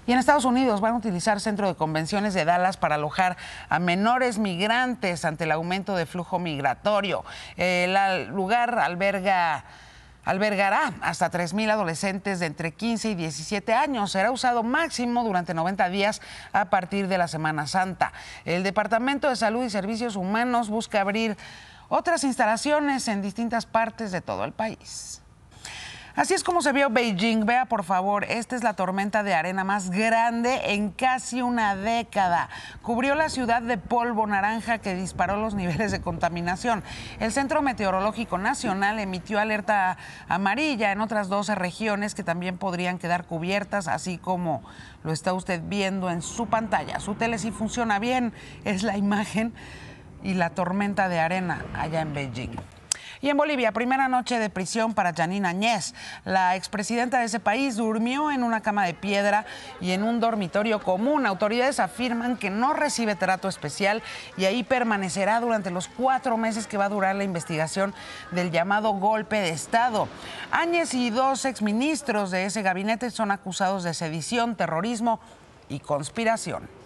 Y en Estados Unidos van a utilizar centro de convenciones de Dallas para alojar a menores migrantes ante el aumento de flujo migratorio. El lugar albergará hasta 3,000 adolescentes de entre 15 y 17 años. Será usado máximo durante 90 días a partir de la Semana Santa. El Departamento de Salud y Servicios Humanos busca abrir otras instalaciones en distintas partes de todo el país. Así es como se vio Beijing. Vea, por favor, esta es la tormenta de arena más grande en casi una década. Cubrió la ciudad de polvo naranja que disparó los niveles de contaminación. El Centro Meteorológico Nacional emitió alerta amarilla en otras 12 regiones que también podrían quedar cubiertas, así como lo está usted viendo en su pantalla. Su tele sí funciona bien, es la imagen y la tormenta de arena allá en Beijing. Y en Bolivia, primera noche de prisión para Janine Áñez. La expresidenta de ese país durmió en una cama de piedra y en un dormitorio común. Autoridades afirman que no recibe trato especial y ahí permanecerá durante los 4 meses que va a durar la investigación del llamado golpe de Estado. Áñez y 2 exministros de ese gabinete son acusados de sedición, terrorismo y conspiración.